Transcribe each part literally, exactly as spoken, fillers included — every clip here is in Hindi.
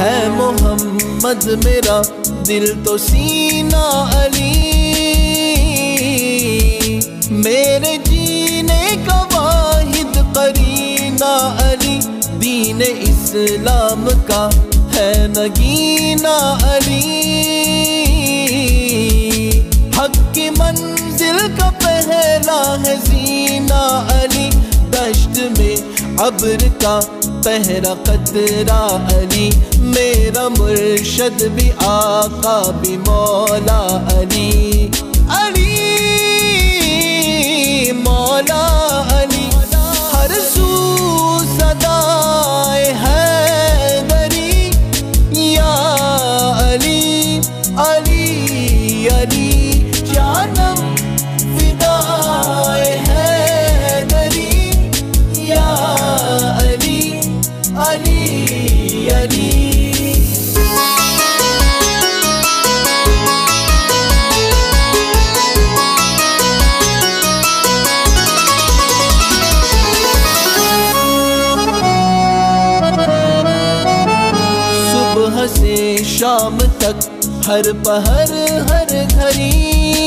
है मोहम्मद मेरा दिल तो सीना अली, मेरे जीने का वाहिद करीना अली, दीन इस्लाम का है नगीना अली, हक की मंजिल का पहला है जीना अली, दश्त में अब्र का पहरा कतरा अली, मेरा मुर्शद भी आका भी मौला अली, अली मौला अली। हर सू सदाए हैदरी या अली, अली अली जानम फिदाए हैदरी या अली, अली अली। सुबह से शाम तक हर पहर हर घड़ी,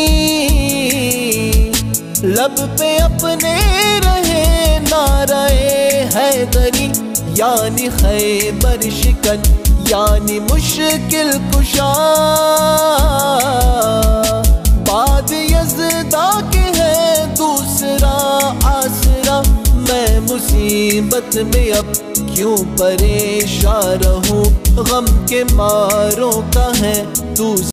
लब पे अपने रहे नाराए हैदरी, यानी खैबर शिकन यानी मुश्किल कुशा, बाद यज़दा के है दूसरा आसरा, मैं मुसीबत में अब क्यों परेशान रहूं, गम के मारों का है दूसरा